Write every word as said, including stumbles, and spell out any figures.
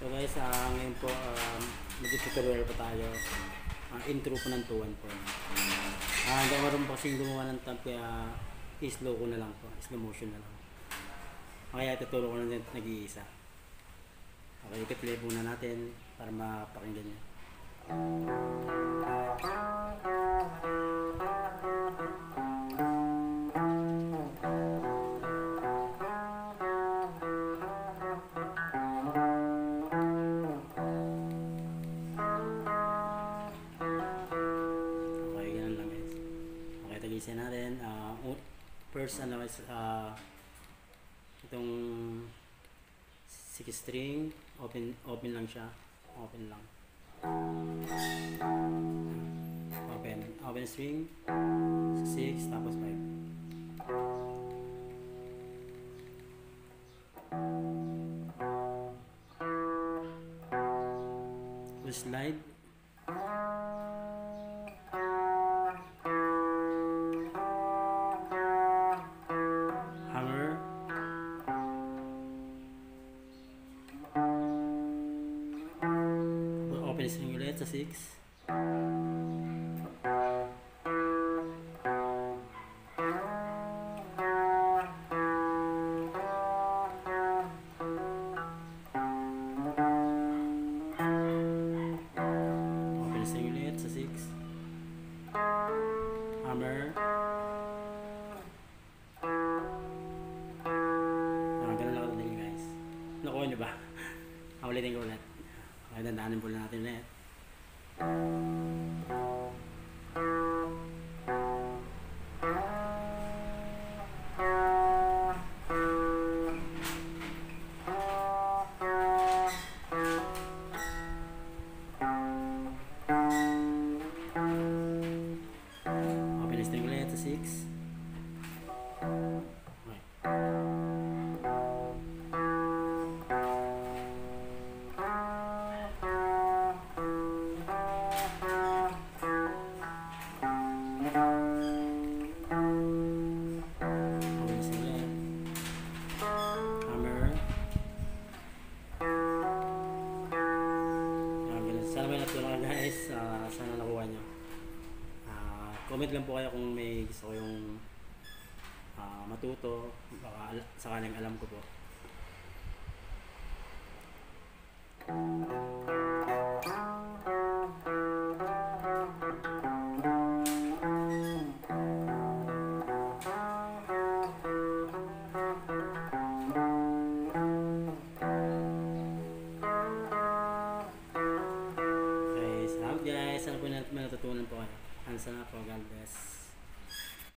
So guys, uh, ngayon po um, mag-tutorial pa tayo. Uh, intro po ng tuwan po. Ah, hindi ako rin po kasing gumawa ng tab kaya i-slow ko na lang po. Slow motion na lang. Kaya tuturo ko na din nag-iisa. Okay, i-play muna natin para mapakinggan nyo. Tagisan natin. Uh, first, ano is uh, itong six string, open open lang siya, open lang. Open, open string, six tapos five. Full slide. Open string ulit sa six. Open string ulit sa six. Hammer. Ah, ganun lang din guys. Nakuha nyo ba? Ulitin ko ulit. Okay, dandanin po natin ulit. Open string ulit sa six. Okay. Sana may natutunan guys, uh, sana nakuha nyo. Uh, comment lang po kayo kung may gusto kayong uh, matuto, baka sakaling alam ko po. Guys, sana po may natutunan po kayo. Sana po, God bless.